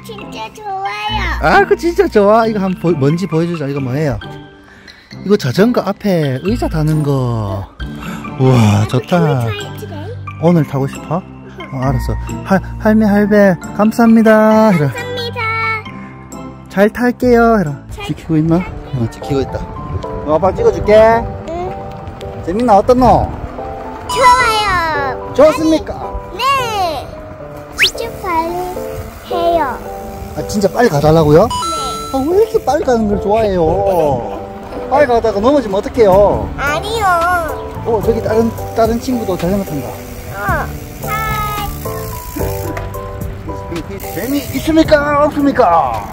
진짜 좋아요. 아, 그거 진짜 좋아. 이거 한번 뭔지 보여주자. 이거 뭐예요? 이거 자전거 앞에 의자 다는 거. 우와, 좋다. 오늘 타고 싶어? 알았어. 할배, 감사합니다. 이라. 감사합니다. 잘 탈게요. 이라. 지키고 있나? 지키고 있다. 아빠 찍어줄게. 응. 재민아, 어떻노? 좋아요. 좋습니까? 네. 진짜 빨리 해요. 아, 진짜 빨리 가달라고요? 네. 아, 왜 이렇게 빨리 가는 걸 좋아해요? 빨리 가다가 넘어지면 어떡해요? 아니요. 저기 다른 친구도 자전거 탄다. 하이. 재미 있습니까? 없습니까?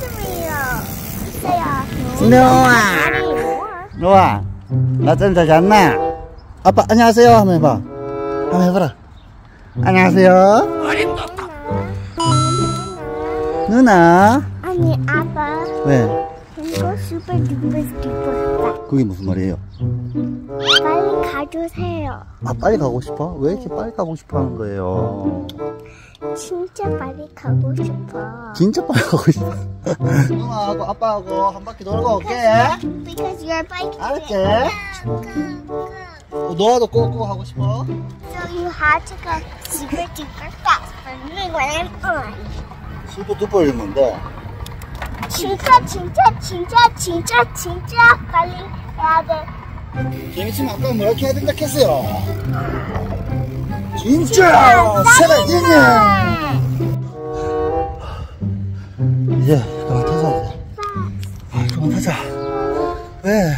있어요. 노아. 노아, 낮잠 잘 잤나? 아빠, 안녕하세요. 한번 해봐. 한번 해봐라. 안녕하세요. 누나. 아니, 아빠. 왜? 이거 슈퍼 두per 스티커. 그게 무슨 말이에요? 빨리 가주세요. 아, 빨리 가고 싶어? 왜 이렇게 빨리 가고 싶어 하는 거예요? 진짜 빨리 가고 싶어. 진짜 빨리 가고 싶어. 누나하고 아빠하고 한 바퀴 돌고 올게. Because your bike. 알았지? 노아도 꼬꼬 하고 싶어? So you have to go super duper fast for me when I'm on. 슈퍼 두퍼 뭔데? 진짜 빨리 해야 돼. 재밌으면 아까 뭐라 해야 된다 했어요? 진짜 살아있네. 이제 그만 타자. 아, 그만 타자. 왜?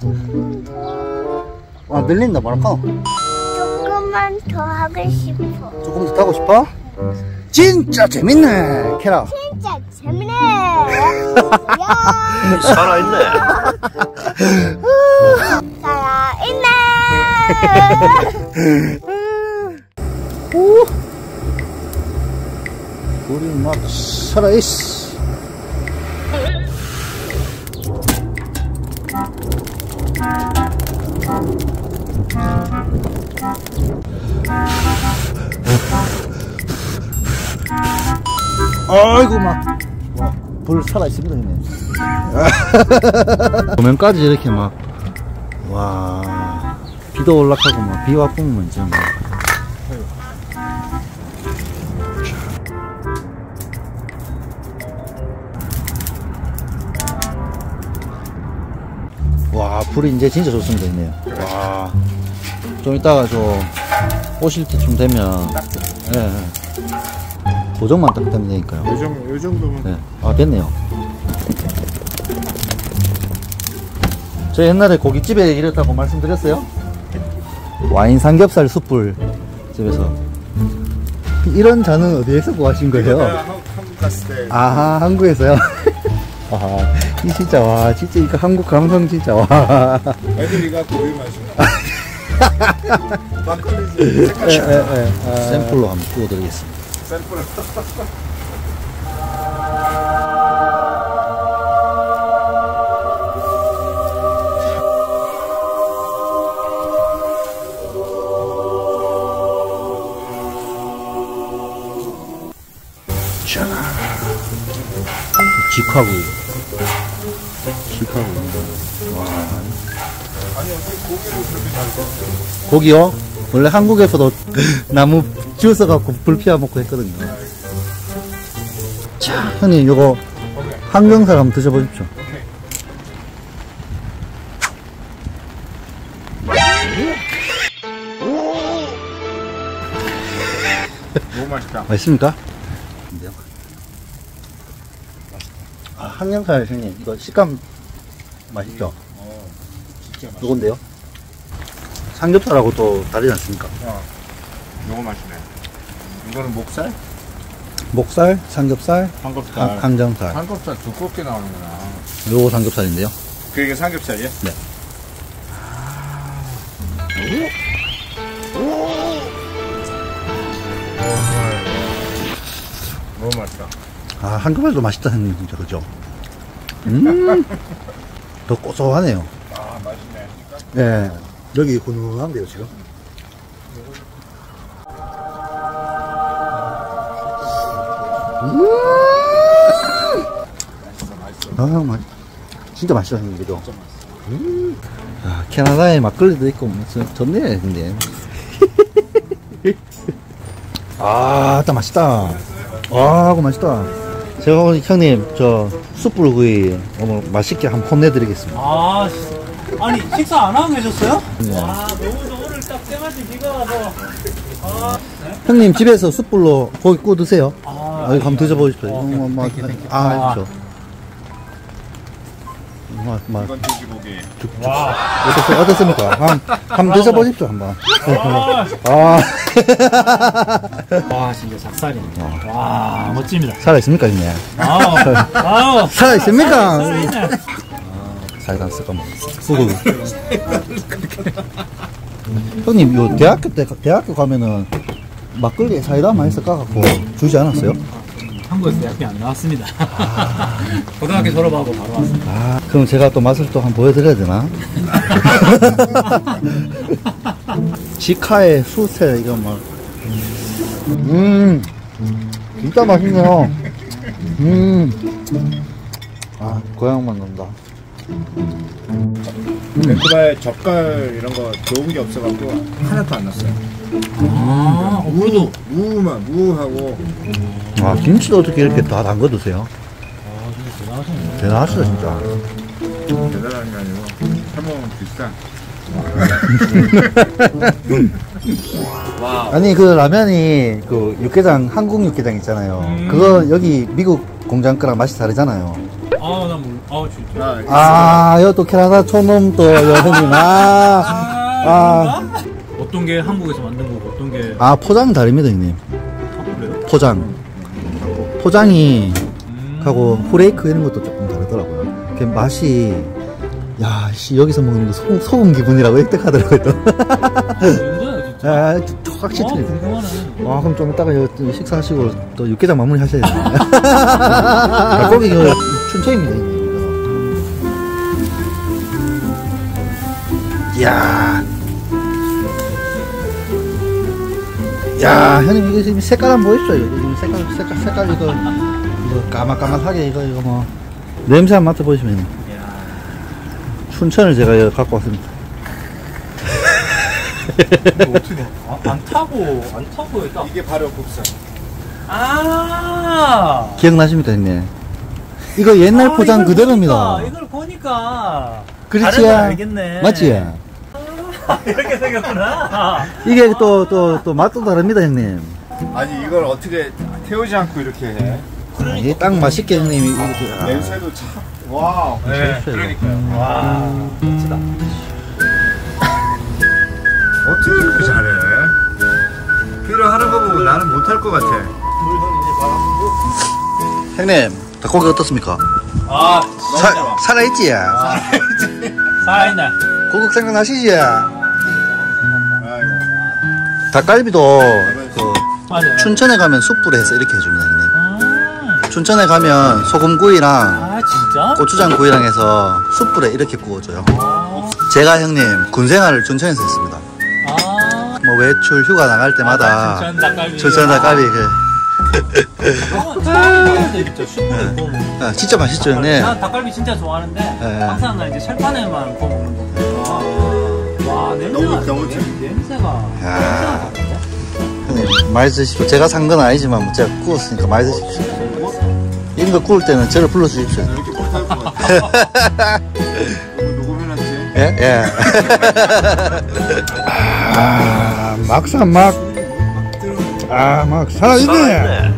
아, 밀린다 뭐랄까? 조금만 더 하고 싶어. 조금 더 타고 싶어? 진짜 재밌네, 캐라. 진짜 재밌네. 살아있네. 살아있네. 오, 우리 막 살아있어. 아이고 막 불 살아있습니다 형님. 도면까지 이렇게 막 와 비도 올라가고 막 비와 뿜으면 이제 막 와 불이 이제 진짜 좋습니다 형님. 와 좀 이따가 저 오실 때쯤 되면 예, 고정만 딱 되면 되니까요. 요 정도면. 네. 아, 됐네요. 저 옛날에 고깃집에 일했다고 말씀드렸어요? 와인 삼겹살 숯불 집에서. 이런 잔은 어디에서 구하신 거예요? 한국 갔을 때. 아하, 한국에서요? 아, 이 진짜, 와, 진짜 이거 한국 감성 진짜, 와. 애들이가 고기 마시나. 막걸리지. 샘플로 한번 구워드리겠습니다. 샘플을. 자, 직화구. 와. 아니 어떻게 고기를 그렇게 잘 써? 고기요? 원래 한국에서도 나무 주워서 갖고 불 피워 먹고 했거든요. 자, 형님 요거 항정살 한번 드셔보십시오. 너무 맛있다. 맛있습니까? 아, 항정살 형님 이거 식감 맛있죠? 진짜 맛있다. 요건데요? 삼겹살하고 또 다르지 않습니까? 너무 맛있네. 이거는 목살? 목살, 삼겹살, 삼겹살. 항정살. 삼겹살 두껍게 나오는구나. 요거 삼겹살인데요. 그게 삼겹살이야? 네. 너무 맛있다. 아, 한국말도 맛있다 형님 진짜 그죠? 더 고소하네요. 아 맛있네. 네, 여기 훈훈한데요 지금. 진짜 맛있어, 형님, 이거. 아, 캐나다에 막걸리도 있고, 뭐, 좋네, 근데. 아, 딱 맛있다. 와, 이거 맛있다. 제가 오늘 형님, 저, 숯불구이 오늘 맛있게 한번 혼내드리겠습니다. 아, 아니, 식사 안 하고 계셨어요? 네. 와, 너무 오늘 딱 때마침 비가 와서. 아, 네? 형님, 집에서 숯불로 고기 구워 드세요. 아, 여기 한번 드셔보십시오. 아, 아. 그렇죠. 이건 돼지고기. 와. 어떻습니까? 한번 드셔보십시오, 한번. 아. 와, 진짜 작살이네. 와, 멋집니다. 살아있습니까, 형님? 아우. 살아있습니까? 살아있네. 사이다 쓸까 뭐. 형님, 요 대학교 가면은 막걸리에 사이다 많이 섞어갖고 주지 않았어요? 한국에서 대학교 안 나왔습니다. 고등학교 졸업하고 바로 왔습니다. 아, 그럼 제가 또 맛을 또 한번 보여드려야 되나? 지카의 수세, 이거 막. 진짜 맛있네요. 아, 고향만 난다. 벤쿠버에 젓갈 이런 거 좋은 게 없어갖고 하나도 안 났어요. 아, 그래도. 무하고. 아, 김치도 어떻게 이렇게 다 담궈 드세요? 아, 진짜 대단하시네. 대단하시다, 진짜. 대단한 게 아니고 해먹으면 비싸. 와. 아니, 그 라면이, 그 육개장, 한국 육개장 있잖아요. 그거 여기 미국 공장 거랑 맛이 다르잖아요. 아, 나 몰라. 아, 진짜. 아, 여기 또 캐나다 촌놈 또 여행님. 어떤 게 한국에서 만든 거고, 어떤 게. 아, 포장은 다릅니다, 형님. 그래요? 포장이, 하고 후레이크 이런 것도 조금 다르더라고요. 그 맛이, 야, 씨, 여기서 먹는 거 소금 기분이라고 획득하더라고요, 또. 진짜. 아, 확실히 와, 틀리네. 궁금하네. 아, 그럼 좀 이따가 식사하시고 또 육개장 마무리 하셔야 돼요. 닭고기 이거 춘천입니다, 형님. 이야. 야, 형님, 이거 지금 색깔 한번 보십시오. 이거 색깔 이거 까맣까맣하게 이거 뭐. 냄새 한번 맡아보시면. 이야. 춘천을 제가 여기 갖고 왔습니다. 어떻게. 안 타고 일단. 이게 바로 국산. 아. 기억나십니까, 형님? 이거 옛날 포장 이걸 그대로입니다. 보니까, 이걸 보니까. 그렇지. 다른 걸 알겠네. 맞지? 이렇게 생겼구나. 이게 또 맛도 다릅니다, 형님. 아니 이걸 어떻게 태우지 않고 이렇게 해? 이게 딱 맛있게, 형님. 이렇게. 냄새도 참. 와. 네, 그러니까요. 와, 멋지다. 어떻게 이렇게 잘해? 필요하는 거 보고 나는 못할 것 같아. 형님, 닭고기 어떻습니까? 아, 살아있지? 살아있네. 고국 생각나시지? 아이고. 닭갈비도 그 맞아요. 춘천에 가면 숯불에 해서 이렇게 해줍니다, 형님. 아, 춘천에 가면 소금구이랑 아, 진짜? 고추장구이랑 해서 숯불에 이렇게 구워줘요. 아, 제가 형님 군생활을 춘천에서 했습니다. 아. 뭐 외출 휴가 나갈 때마다 춘천 닭갈비. 춘천 닭갈비 진짜 숯불에 구워 먹는 거. 진짜 맛있죠, 형님. 난 닭갈비 진짜 좋아하는데 항상 나 이제 철판에만 구워 먹는 거. 와, 냄새가 너무 냄새가 야. 형님 많이 드십시오. 제가 산 건 아니지만 뭐 제가 구웠으니까 많이 드십시오. 이런 거 구울 때는 저를 불러주십시오. 이렇게 못할 것 같아. 녹음해놨지? 예. 아, 막상 막 살아있네.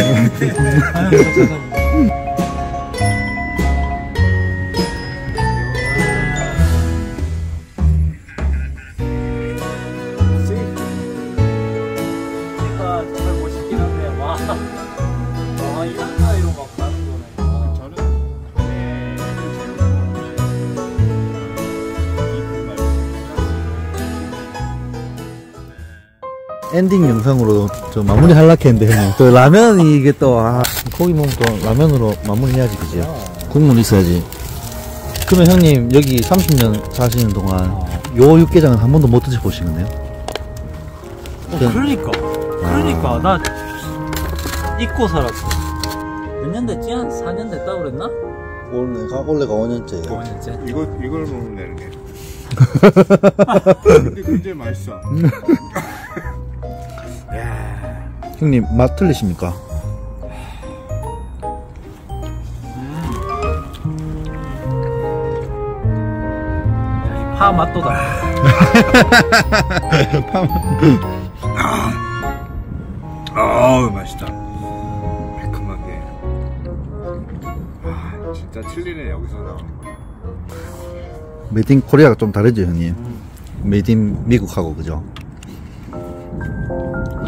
정말 멋있긴 한데 와 이런 사이로 막 가는 거네. 엔딩 영상으로 저 마무리 하려고 했는데 형님 또 라면이 이게 또 고기 먹으면 또 라면으로 마무리 해야지, 그지? 국물 있어야지. 그러면 형님 여기 30년 사시는 동안 요 육개장은 한 번도 못 드셔보시겠네요? 그러니까 나 잊고 살았어. 몇 년 됐지? 한 4년 됐다고 그랬나? 올해가 5년째예요. 5년째. 이걸 먹으면 되는데. 근데 굉장히 맛있어. 야. 형님 맛 틀리십니까? 파 맛도 달라. 아우 맛있다. 매콤하게. 아 진짜 틀리네 여기서 나오는 거. 메이드 인 코리아가 좀 다르죠 형님? 메이드 인 미국하고 그죠?